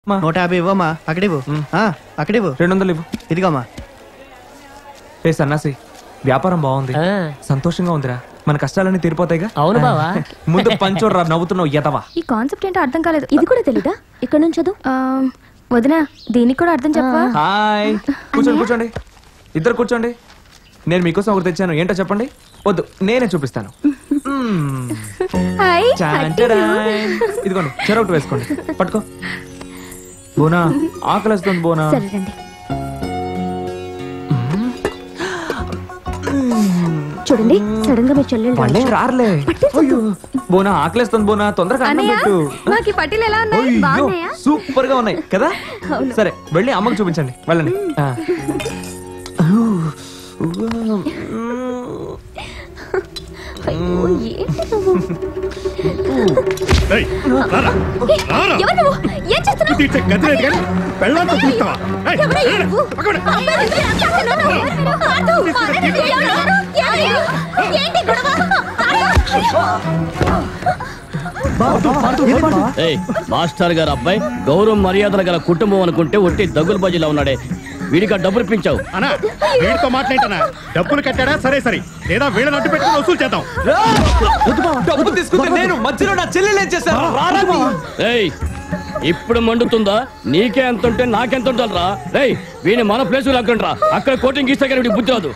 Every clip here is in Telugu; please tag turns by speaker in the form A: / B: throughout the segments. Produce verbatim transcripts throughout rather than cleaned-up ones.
A: నూట యాభై ఇవ్వమ్మా. అక్కడివ్వు, అక్కడివ్వు.
B: రెండు వందలు ఇవ్వు.
A: ఇదిగమ్మా.
B: ఏ సన్నాసి, వ్యాపారం బాగుంది, సంతోషంగా ఉందిరా. మన కష్టాలన్నీ తీరిపోతాయిగా.
C: అవును బావా.
B: ముందు పంచోడ్రా, నవ్వుతున్నావు ఎదవా.
D: ఈ కాన్సెప్ట్ ఏంటో అర్థం కాలేదు. ఇది కూడా తెలీదా? ఇక్కడ నుంచి చదువు. వదినా, దీనికి కూడా అర్థం చెప్పవా?
B: హాయ్, కూర్చోండి కూర్చోండి, ఇద్దరు కూర్చోండి. నేను మీకోసం ఒకటి తెచ్చాను, ఏంటో చెప్పండి. వద్దు, నేనే చూపిస్తాను. ఇదిగోండి, చెరొకటి వేసుకోండి, పట్టుకో. బోనా, ఆకలిస్తుంది బోనా.
D: చూడండి, సడన్ గా మీ చెల్లెలు
B: రారులే. బోనా, ఆకలిస్తుంది బోనా, తొందరగా అన్నం పెట్టు. సూపర్ గా ఉన్నాయి కదా. సరే, వెళ్ళి అమ్మకు చూపించండి, వెళ్ళండి.
C: మాస్టర్ గారు అబ్బాయి గౌరవ మర్యాదల గల కుటుంబం అనుకుంటే ఒట్టి దగులు బజిలా ఉన్నాడే. వీడికి డబ్బులు పించావు
E: అన్నా, వీడితో మాట్లాడతానా? డబ్బులు కట్టాడా? సరే సరే, లేదా వీళ్ళ నట్టు పెట్టుకుని వసూలు చేద్దాం.
B: డబ్బులు తీసుకుంటే నేను మధ్యలో నా చెల్లెలు చేస్తాను.
C: ఇప్పుడు మండుతుందా? నీకే ఎంత ఉంటే నాకెంత ఉంటుందిరా. రేయ్, వీడిని మన ప్లేస్ లాక్కండి రా. అక్కడ కోటింగ్ ఇస్తే కానీ బుద్ధి రాదు.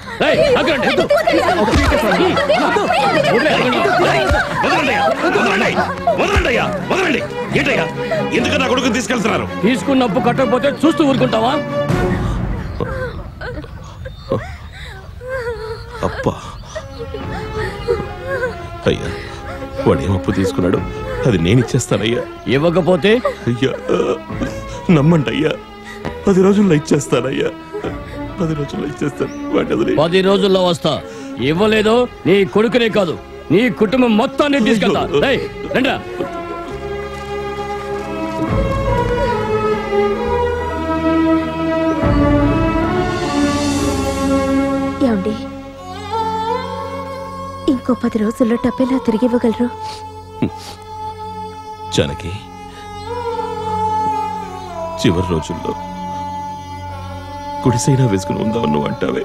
E: ఎందుకన్నా కొడుకుని తీసుకెళ్తున్నారు?
C: తీసుకున్నప్పు కట్టకపోతే చూస్తూ ఊరుకుంటావా?
E: అప్పా, అయ్యా, వాడు ఏం అప్పు తీసుకున్నాడు, అది నేను ఇచ్చేస్తానయ్యా.
C: ఇవ్వకపోతే
E: అయ్యా నమ్మండి అయ్యా, పది రోజుల్లో ఇచ్చేస్తానయ్యా. పది రోజుల్లో ఇచ్చేస్తాను.
C: పది రోజుల్లో వస్తా. ఇవ్వలేదు నీ కొడుకునే కాదు, నీ కుటుంబం మొత్తాన్ని తీసుకెళ్తా. రండి.
D: ఏమండి, ఇంకో పది రోజుల్లో డబ్బెలా తిరిగి ఇవ్వగలరు?
E: జానకి, చివరి రోజుల్లో గుడిసైనా వేసుకుని ఉందాం నువ్వు అంటావే,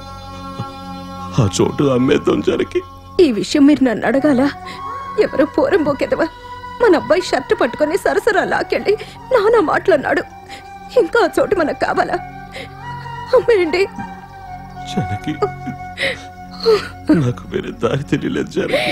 E: ఆ చోటు అమ్మేద్దాం జానకి.
D: ఈ విషయం మీరు నన్ను అడగాల? ఎవరో పోరం పోకెదవా మన అబ్బాయి షర్ట్ పట్టుకుని సరసరా లాకెళ్ళి నానా మాట్లాడినాడు. ఇంకా ఆ చోటు మనకు కావాలా? అమ్మేయండి.
E: జానకి, నాకు వేరే దారి తెలియలేదు జానకి.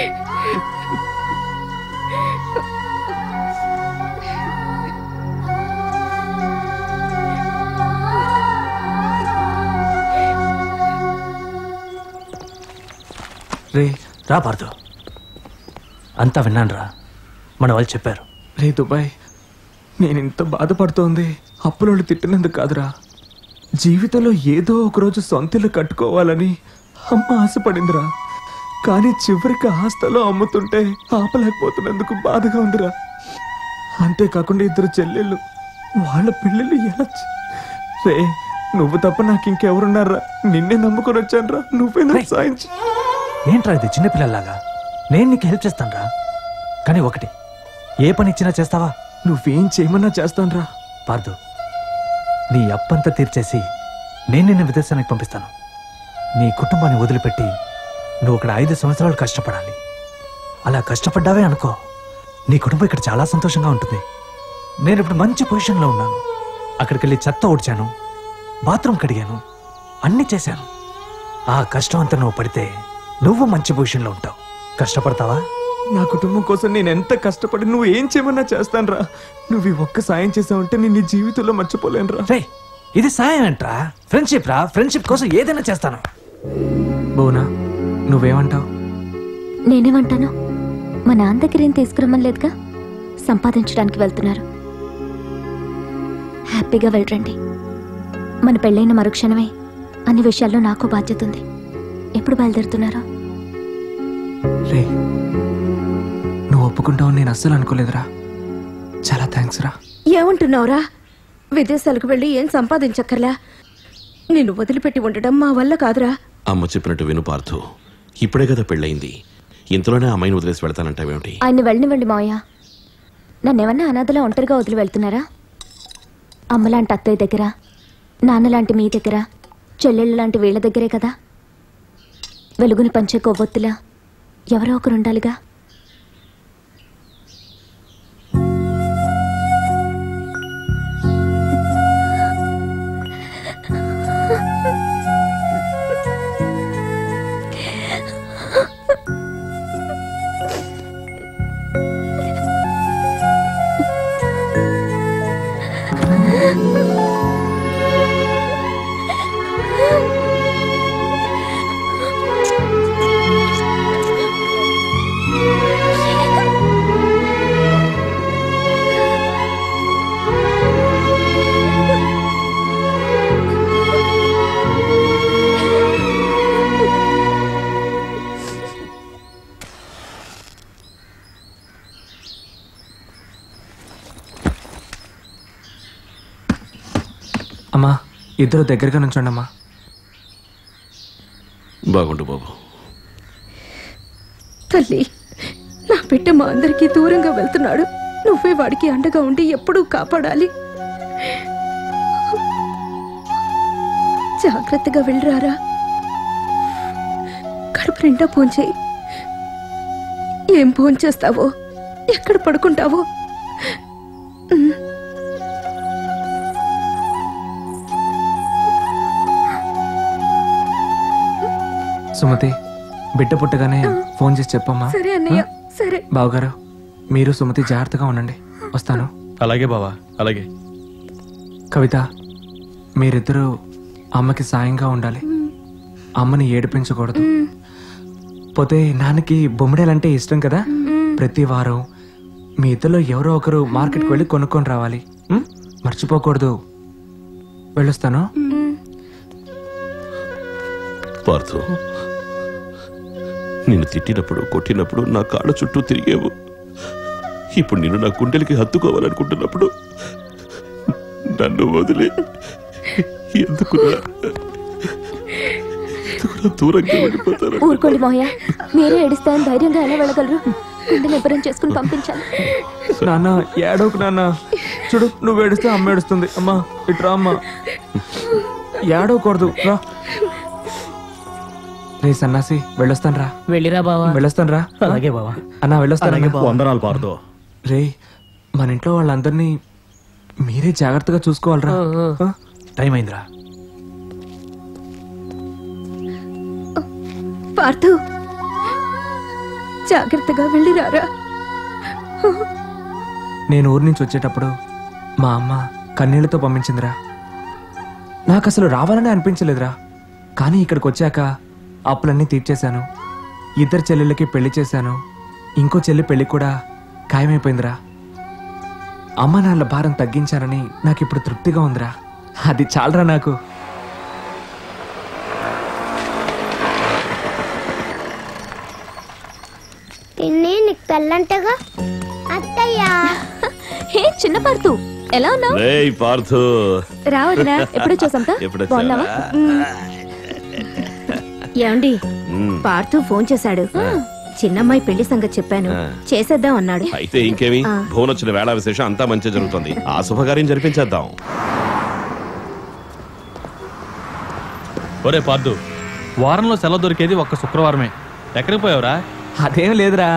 F: రే రా పార్దు, అంతా విన్నాను రా, మన వాళ్ళు చెప్పారు.
B: రే దుబాయ్, నేను ఇంత బాధపడుతోంది అప్పులోళ్ళు తిట్టినందుకు కాదురా. జీవితంలో ఏదో ఒకరోజు సొంతలు కట్టుకోవాలని అమ్మ ఆశపడిందిరా. కానీ చివరికి ఆస్తలో అమ్ముతుంటే ఆపలేకపోతున్నందుకు బాధగా ఉందిరా. అంతేకాకుండా ఇద్దరు చెల్లెళ్ళు, వాళ్ళ పిల్లలు ఎలా? రే, నువ్వు తప్ప నాకు ఇంకెవరున్నారా? నిన్నే నమ్ముకొని వచ్చాను రా, నువ్వే నాకు సాయం చెయ్.
F: ఏంట్రా ఇది చిన్నపిల్లల్లాగా? నేను నీకు హెల్ప్ చేస్తాను రా, కానీ ఒకటి, ఏ పని ఇచ్చినా చేస్తావా?
B: నువ్వేం చేయమన్నా చేస్తాను రా.
F: పార్దు, నీ అప్పంతా తీర్చేసి నేను నిన్ను విదేశానికి పంపిస్తాను. నీ కుటుంబాన్ని వదిలిపెట్టి నువ్వు ఇక్కడ ఐదు సంవత్సరాలు కష్టపడాలి. అలా కష్టపడ్డావే అనుకో, నీ కుటుంబం ఇక్కడ చాలా సంతోషంగా ఉంటుంది. నేను ఇప్పుడు మంచి పొజిషన్లో ఉన్నాను. అక్కడికి వెళ్ళి చెత్త ఊడ్చాను, బాత్రూమ్ కడిగాను, అన్నీ చేశాను. ఆ కష్టం అంతా నువ్వు పడితే నువ్వు మంచి పొజిషన్లో ఉంటావు. కష్టపడతావా?
B: నా కుటుంబం కోసం నేను ఎంత కష్టపడి నువ్వు ఏం చేయమన్నా చేస్తాను రా. నువ్వు ఈ ఒక్క సాయం చేసావంటే నేను నీ జీవితంలో మర్చిపోలేను రా.
F: రే, ఇది సాయం ఏంట్రా? ఫ్రెండ్షిప్ రా. ఫ్రెండ్షిప్ కోసం ఏదైనా చేస్తాను.
B: బోనా, నువ్వేమంటావు?
D: నేనేమంటాను? మా నాన్న దగ్గర ఏం తీసుకురమ్మని లేదుగా, సంపాదించడానికి వెళ్తున్నారు. హ్యాపీగా వెళ్ళండి. మన పెళ్ళైన మరుక్షణమే అన్ని విషయాల్లో నాకు బాధ్యత ఉంది. ఎప్పుడు బయలుదేరుతున్నారా?
B: రే, నువ్వు ఒప్పుకుంటావు నేను అస్సలు అనుకోలేదురా. చాలా థ్యాంక్స్ రా.
D: ఏమంటున్నావురా? విదేశాలకు వెళ్ళి ఏం సంపాదించక్కర్లా, నిన్ను వదిలిపెట్టి ఉండడం మా వల్ల కాదురా.
E: అమ్మ చెప్పినట్టు విను పార్థు, ఇప్పుడే కదా పెళ్ళయింది, ఇంతలోనే అమ్మాయిని వదిలేసి వెళ్తానంటావేమిటి?
D: ఆయన వెళ్ళని వెళ్ళి మావయ్య, నన్నేమన్నా అనాథలా ఒంటరిగా వదిలి వెళ్తున్నారా?
G: అమ్మలాంటి అత్తయ్య దగ్గర, నాన్నలాంటి మీ దగ్గర, చెల్లెళ్ళు లాంటి వీళ్ళ దగ్గరే కదా వెలుగుని పంచే కొవ్వొత్తులా ఎవరో ఒకరు ఉండాలిగా.
B: అమ్మా, ఇద్దరు దగ్గరగా నుంచోండి అమ్మా.
E: బాగుండు బాబు.
D: తల్లి, నా బిడ్డ మా అందరికీ దూరంగా వెళ్తున్నాడు. నువ్వే వాడికి అండగా ఉండి ఎప్పుడూ కాపాడాలి. జాగ్రత్తగా వెళ్ళరారా. కడుపు నిండా భోంచేయి. ఏం భోంచేస్తావో, ఎక్కడ పడుకుంటావో.
B: సుమతి, బిడ్డ పుట్టగానే ఫోన్ చేసి చెప్పమ్మా.
D: సరే అన్నయ్య, సరే.
B: బావగారు, మీరు సుమతి జాగ్రత్తగా ఉండండి. వస్తాను.
C: అలాగే బావా, అలాగే.
B: కవిత, మీరిద్దరూ అమ్మకి సాయంగా ఉండాలి. అమ్మని ఏడిపించకూడదు. పోతే నాన్నకి బొమ్మిడేలంటే ఇష్టం కదా. ప్రతి వారం మీ ఇద్దరిలో ఎవరో ఒకరు మార్కెట్కి వెళ్ళి కొనుక్కొని రావాలి. ఉం? మర్చిపోకూడదు. వెళ్ళొస్తాను.
E: పార్థు, నిన్ను తిట్టినప్పుడు కొట్టినప్పుడు నా కాళ్ళ చుట్టూ తిరిగేవు. ఇప్పుడు నిన్ను నా గుండెలకి హత్తుకోవాలనుకుంటున్నప్పుడు నన్ను వదిలే ఎందుకురా ఎందుకురా దూరంగా వెళ్ళిపోతారు.
G: ఊరుకోండి మావయ్య, మీరే ఏడిస్తాను ధైర్యంగా ఎలా వెళ్ళగలరు? గుండె నిబ్బరం చేసుకుని పంపించాలి.
B: నాన్న ఏడోకు నాన్న. చూడు, నువ్వు ఏడిస్తే అమ్మ ఏడుస్తుంది. అమ్మా ఇట్రా అమ్మా. ఏడవకూడదు, రా. రే సన్నాసి, వెళ్ళొస్తాను రా.
H: వెళ్ళిరా బావా.
B: వెళ్ళొస్తాను రా.
A: అలాగే బావా.
B: అన్నా వెళ్ళొస్తాను.
C: వందనాలు పార్దో.
B: రే, మన ఇంట్లో వాళ్ళందరినీ మీరే జాగ్రత్తగా చూసుకోవాలరా. ఆ?
F: టైం అయిందిరా.
D: పార్థు, జాగ్రత్తగా వెళ్ళిరారా.
B: నేను ఊరి నుంచి వచ్చేటప్పుడు మా అమ్మ కన్నీళ్లతో పంపించిందిరా. నాకు అసలు రావాలని అనిపించలేదురా. కానీ ఇక్కడికి వచ్చాక అప్పులన్నీ తీర్చేశాను. ఇద్దరు చెల్లెళ్ళకి పెళ్లి చేశాను. ఇంకో చెల్లి పెళ్లి కూడా ఖాయమైపోయిందిరా. అమ్మ నాన్నల భారం తగ్గించానని నాకు ఇప్పుడు తృప్తిగా ఉందిరా. అది చాలరా నాకు.
I: నీకు పెళ్ళంటగా అత్తయ్యా.
G: హే చిన్న పార్థు, ఎలా ఉన్నావు?
E: రేయ్ పార్థు,
G: రావదినా, ఎప్పుడో చూసాంతా. బాగున్నావా?
D: ఏమండి, పార్థు ఫోన్ చేశాడు. చిన్నమ్మాయి పెళ్లి సంగతి చెప్పాను, చేసేద్దాం అన్నాడు.
E: అయితే ఇంకేమి, భువనొచ్చిన వేళ విశేషం అంతా మంచి జరుగుతుంది. ఆ శుభకార్యం జరిపించేద్దాం.
C: ఒరే పార్దు, వారంలో సెలవు దొరికేది ఒక్క శుక్రవారమే. ఎక్కడికి పోయావురా?
B: అదేం లేదురా,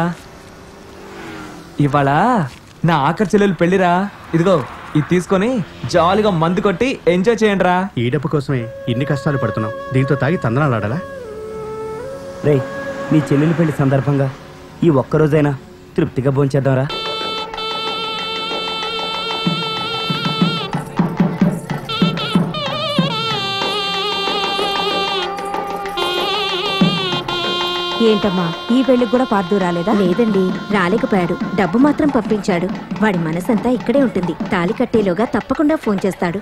B: ఇవాళ నా ఆఖరి చెల్లెలు పెళ్లిరా. ఇదిగో ఇది తీసుకొని జాలీగా మందు కొట్టి ఎంజాయ్ చేయండి రా.
A: ఈ డబ్బు కోసమే ఇన్ని కష్టాలు పడుతున్నాం. దీంతో తాగి తందనాలు ఆడాలా?
J: రే, నీ చెల్లెలి పెళ్లి సందర్భంగా ఈ ఒక్కరోజైనా తృప్తిగా భోంచేద్దాంరా.
D: ఏంటమ్మా, ఈ పెళ్లికి కూడా పార్థు రాలేదా? లేదండి, రాలేకపోయాడు. డబ్బు మాత్రం పంపించాడు. వాడి మనసంతా ఇక్కడే ఉంటుంది. తాళి కట్టేలోగా తప్పకుండా ఫోన్ చేస్తాడు.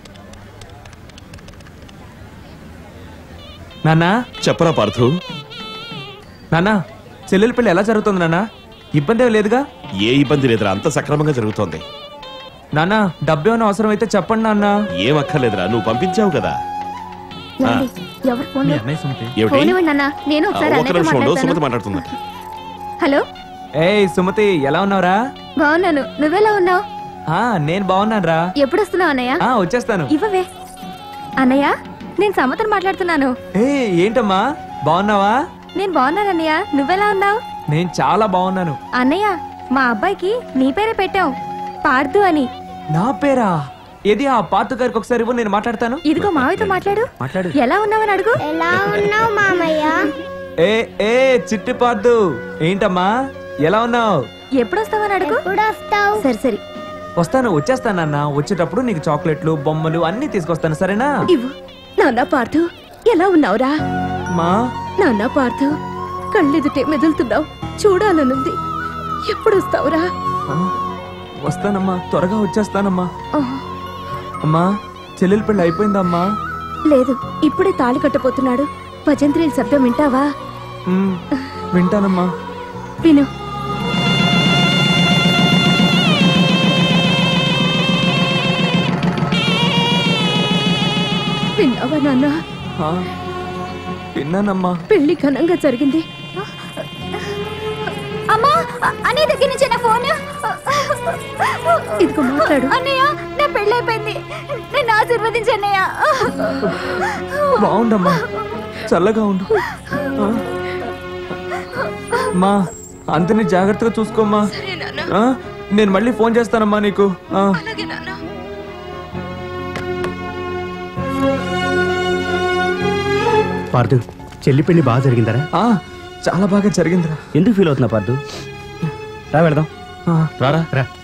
B: నాన్నా
E: చెప్పరా పార్థు.
B: నాన్నా, చెల్లెలి పెళ్లి ఎలా జరుగుతుంది నాన్నా? ఇబ్బంది ఏం లేదుగా?
E: ఏ ఇబ్బంది లేదురా, అంత సక్రమంగా జరుగుతోంది.
B: నాన్నా, డబ్బు ఏమైనా అవసరం అయితే చెప్పండి నాన్న.
E: ఏం అక్కర్లేదురా, నువ్వు పంపించావు కదా.
G: ఎవరు ఫోన్?
D: నేను
E: సుమతి మాట్లాడుతుందట.
G: హలో,
B: ఏయ్ సుమతి, ఎలా ఉన్నావురా?
G: బాగున్నాను. నువ్వెలా ఉన్నావు?
B: ఆ, నేను బాగున్నాను రా.
G: ఎప్పుడు వస్తున్నావు అన్నయ్య?
B: ఆ, వచ్చేస్తాను.
G: ఇవ్వవే అన్నయ్య, నేను సమతను మాట్లాడుతున్నాను.
B: ఏ ఏంటమ్మా, బాగున్నావా?
G: నేను బాగున్నాను అన్నయ్య, నువ్వెలా ఉన్నావు?
B: నేను చాలా బాగున్నాను.
G: అన్నయ్య, మా అబ్బాయికి నీ పేరే పెట్టావు, పార్దు అని.
B: నా పేరా? ఏది ఆ పార్దు గారికి ఒకసారి ఇవ్వు, నేను మాట్లాడతాను.
G: ఇదిగో మావయ్యతో మాట్లాడు.
A: మాట్లాడు.
G: ఎలా ఉన్నావని అడుగు.
I: ఎలా ఉన్నావు మామయ్య?
B: ఏ ఏ చిట్టి పార్దు, ఏంటమ్మా ఎలా ఉన్నావు?
G: ఎప్పుడు వస్తావని అడుగు.
I: ఎప్పుడు వస్తావు?
G: సరే సరే
B: వస్తాను, వచ్చేస్తానన్న. వచ్చేటప్పుడు నీకు చాక్లెట్లు, బొమ్మలు అన్ని తీసుకొస్తాను, సరేనా?
D: ఇవ్వు. నాన్న పార్థు, ఎలా ఉన్నావురా?
B: మా
D: నాన్న పార్థు, కళ్ళెదుటే మెదులుతున్నావు, చూడాలనుంది. ఎప్పుడు వస్తావురా?
B: ఆ, వస్తానమ్మా, త్వరగా వచ్చేస్తానమ్మా.
G: ఆ,
B: అమ్మా, చెల్లెలి పెళ్ళి అయిపోయిందమ్మా?
D: లేదు, ఇప్పుడే తాళి కట్టపోతున్నాడు. భజంత్రీల శబ్దం వింటావా?
B: ఉమ్, వింటానమ్మా.
D: విను. విన్నావా నాన్న?
B: ఆ, విన్నానమ్మా.
D: పెళ్లి ఘనంగా జరిగింది.
G: అమ్మా, అన్నయ్య దగ్గర నుంచి నా ఫోన్.
D: ఇదిగో మాట్లాడు.
G: అన్నయ్య, నా పెళ్ళైపోయింది, నేను ఆశీర్వదించు అన్నయ్య.
B: బాగుండమ్మా, చల్లగా ఉండు. ఆ, మా అంతని జాగ్రత్తగా చూసుకోమ్మా. ఆ, నేను మళ్ళీ ఫోన్ చేస్తానమ్మా నీకు. ఆ.
A: పార్దు, చెల్లి పెళ్లి బాగా జరిగిందరా?
B: ఆ, చాలా బాగా జరిగిందిరా.
J: ఎందుకు ఫీల్ అవుతున్నా పార్దు? రా వెళదాం.
B: ఆ,
A: రారా రా.